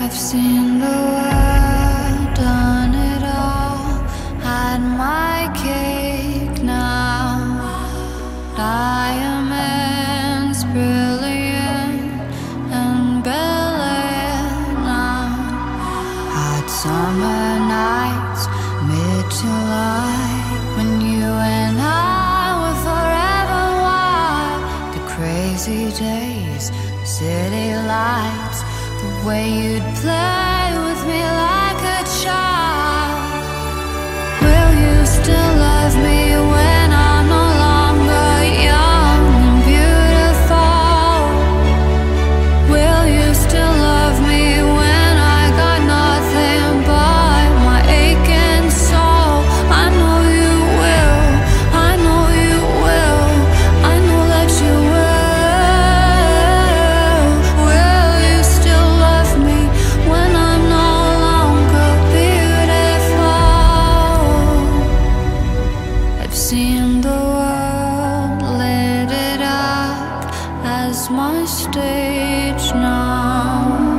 I've seen the world, done it all, had my cake now. Diamonds brilliant and Bel-Air now. Hot summer nights, mid-July, when you and I were forever wild. The crazy days, city lights, the way you'd play with me like a child. Will you still love me when I'm no longer young and beautiful? Will you still love me when I got nothing but my aching soul? I know you will, I know you will, I know that you will. Will you still love me when I'm no longer beautiful? I've seen the world, lit it up as my stage now.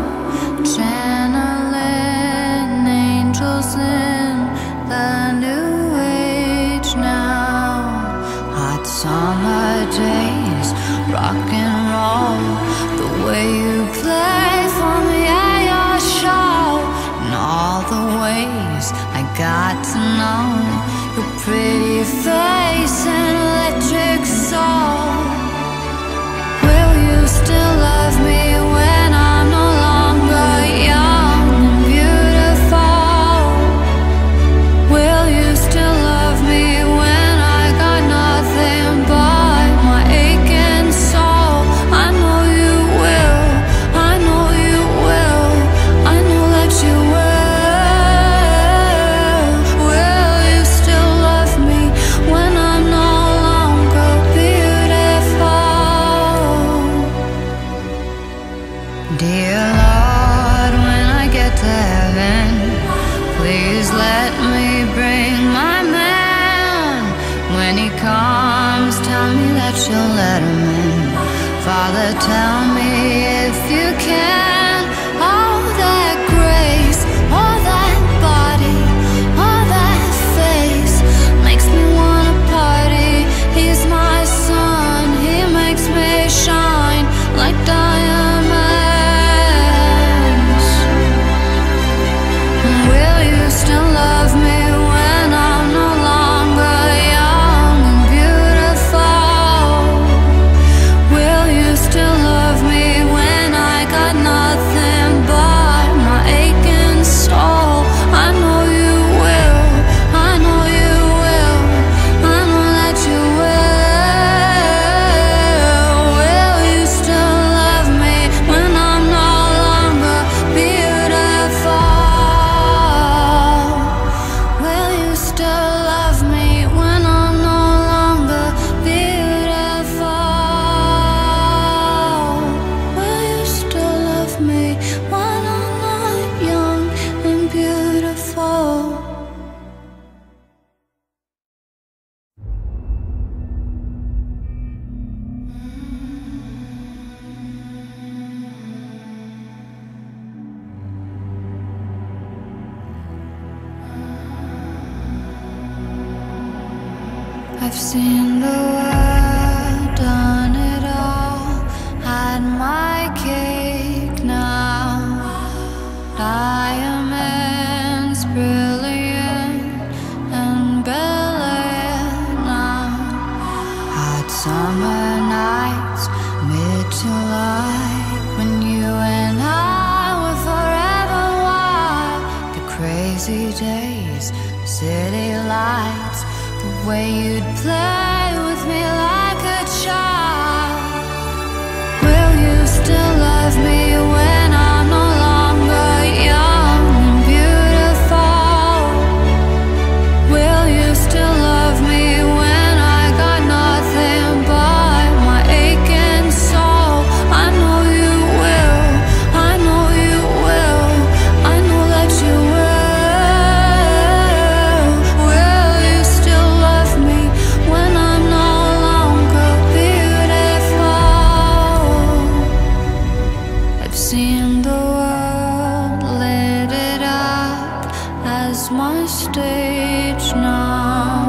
Channeling angels in the new age now. Hot summer days, rock and roll, the way you play for me at your show. And all the ways I got to know your pretty face and electric soul. Will you still love me when I'm no longer young and beautiful? Will you still love me when I got nothing but my aching soul? I know you will, I know you will, I know that you will. Will you still love me when I'm no longer beautiful? Dear Lord, when I get to heaven, please let me bring my man. When he comes, tell me that you'll let him in. Father, tell me if you can. All that grace, all that body, all that face makes me wanna party. He's my sun, he makes me shine like diamonds. Will you still love me when I'm no longer young and beautiful? Will you still love me when I got nothing but my aching soul? I know you will, I know you will, I know that you will. Will you still love me when I'm no longer beautiful? Will you still love me when I'm no longer beautiful? Will you still love me when I'm not young and beautiful? I've seen the world, done it all, had my cake now. Diamonds brilliant and Bel-Air now. Hot summer nights, mid-July, when you and I were forever wild. The crazy days, city lights, the way you'd play with me like a child. Will you still love me when I'm no longer young and beautiful? Will you still love me when I got nothing but my aching soul? I know you will, I know you will, I know that you will. Will you still love me when I'm no longer beautiful? I've seen the world, that's my stage now.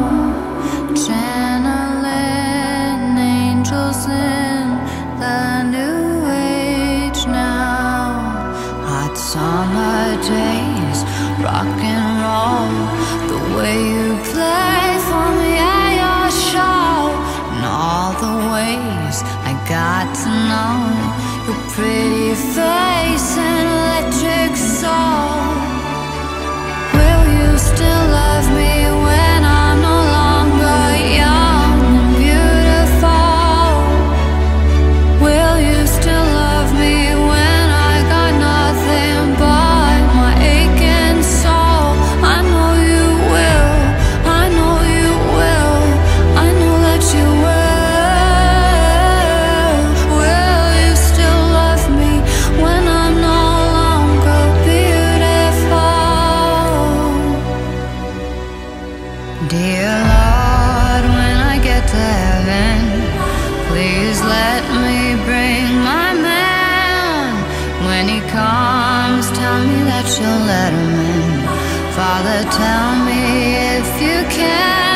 Channeling angels in the new age now. Hot summer days, rock and roll, the way you play for me at your show, and all the ways I got to know your pretty face and electric soul. Will you still love me when I'm no longer young and beautiful? Will you still love me when I got nothing but my aching soul? I know you will, I know you will, I know that you will. Will you still love me when I'm no longer beautiful? Dear Lord, when I get to heaven, please let me bring my man. When he comes, tell me that you'll let him in. Father, tell me if you can.